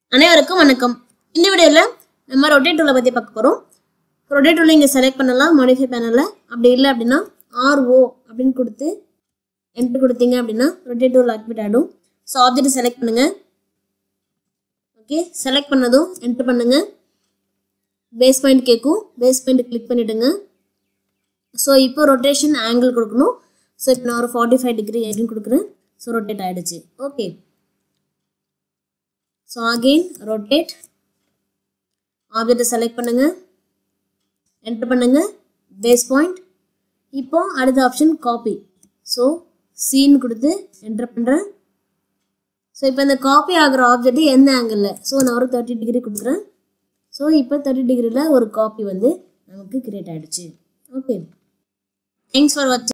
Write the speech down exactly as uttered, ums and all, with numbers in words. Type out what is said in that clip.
அனைவருக்கும் வணக்கம். இந்த வீடியோல நம்ம ரொட்டேட் டூலை பத்தி பார்க்க போறோம். ரொட்டேட் டூலை இங்க செலக்ட் பண்ணலாம் மாடிஃபை பேனல்ல. அப்படி இல்லை அப்படின்னா ஆர் ஓ அப்படின்னு கொடுத்து என்டர் கொடுத்தீங்க அப்படின்னா ரொட்டேட் டூல் ஆக்டிவேட் ஆகிடும். ஸோ ஆப்ஜெக்ட் செலக்ட் பண்ணுங்க. ஓகே, செலக்ட் பண்ணதும் என்டர் பண்ணுங்க. பேஸ் பாயிண்ட் கேட்கும், பேஸ் பாயிண்ட் கிளிக் பண்ணிடுங்க. ஸோ இப்போ ரொட்டேஷன் ஆங்கிள் கொடுக்கணும். ஸோ இப்போ நான் ஒரு ஃபார்ட்டி ஃபைவ் டிகிரி அப்படின்னு கொடுக்குறேன். ஸோ ரொட்டேட் ஆகிடுச்சு. Okay, so again rotate, object select பண்ணுங்க, enter பண்ணுங்க, base point. இப்போ அடுத்த ஆப்ஷன் copy. so scene கொடுத்து enter பண்றேன். so இப்போ இந்த காப்பி ஆகிற ஆப்ஜெக்ட் எந்த ஆங்கிள், ஸோ நான் ஒரு தேர்ட்டி டிகிரி கொடுக்குறேன். ஸோ இப்போ தேர்ட்டி டிகிரியில் ஒரு காப்பி வந்து நமக்கு கிரியேட் ஆகிடுச்சு. ஓகே, தேங்க்ஸ் ஃபார் வாட்சிங்.